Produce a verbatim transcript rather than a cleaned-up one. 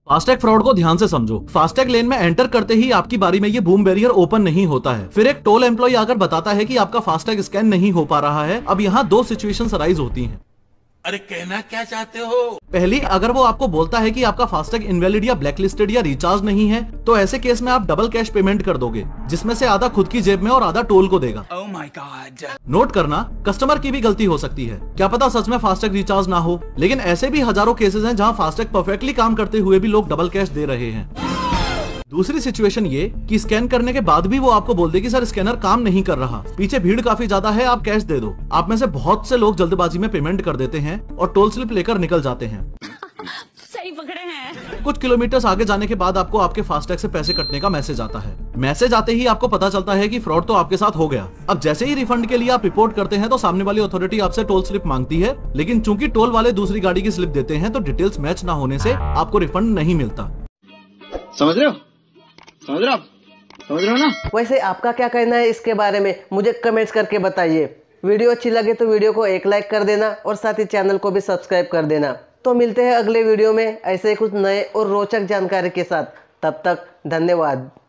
FASTag fraud को ध्यान से समझो। फास्टैग लेन में एंटर करते ही आपकी बारी में ये बूम बैरियर ओपन नहीं होता है। फिर एक टोल एम्प्लॉय आकर बताता है कि आपका फास्टैग स्कैन नहीं हो पा रहा है। अब यहाँ दो सिचुएशंस अराइज होती हैं। अरे कहना क्या चाहते हो? पहली, अगर वो आपको बोलता है कि आपका फास्टैग इनवैलिड या ब्लैकलिस्टेड या रिचार्ज नहीं है, तो ऐसे केस में आप डबल कैश पेमेंट कर दोगे, जिसमें से आधा खुद की जेब में और आधा टोल को देगा। Oh my god. नोट करना, कस्टमर की भी गलती हो सकती है, क्या पता सच में फास्टैग रिचार्ज ना हो। लेकिन ऐसे भी हजारों केसेस हैं जहां फास्टैग परफेक्टली काम करते हुए भी लोग डबल कैश दे रहे हैं। दूसरी सिचुएशन ये कि स्कैन करने के बाद भी वो आपको बोल दे कि सर स्कैनर काम नहीं कर रहा, पीछे भीड़ काफी ज्यादा है, आप कैश दे दो। आप में से बहुत से लोग जल्दबाजी में पेमेंट कर देते हैं और टोल स्लिप लेकर निकल जाते हैं। सही पकड़े हैं। कुछ किलोमीटर आगे जाने के बाद आपको आपके फास्टैग से पैसे कटने का मैसेज आता है। मैसेज आते ही आपको पता चलता है कि फ्रॉड तो आपके साथ हो गया। अब जैसे ही रिफंड के लिए आप रिपोर्ट करते हैं तो सामने वाली अथॉरिटी आपसे टोल स्लिप मांगती है, लेकिन चूंकि टोल वाले दूसरी गाड़ी की स्लिप देते हैं तो डिटेल्स मैच ना होने से आपको रिफंड नहीं मिलता। समझ रहे हो? समझ रहे हो? समझ रहे हो ना? वैसे आपका क्या कहना है इसके बारे में, मुझे कमेंट्स करके बताइए। वीडियो अच्छी लगे तो वीडियो को एक लाइक कर देना और साथ ही चैनल को भी सब्सक्राइब कर देना। तो मिलते हैं अगले वीडियो में ऐसे कुछ नए और रोचक जानकारी के साथ। तब तक धन्यवाद।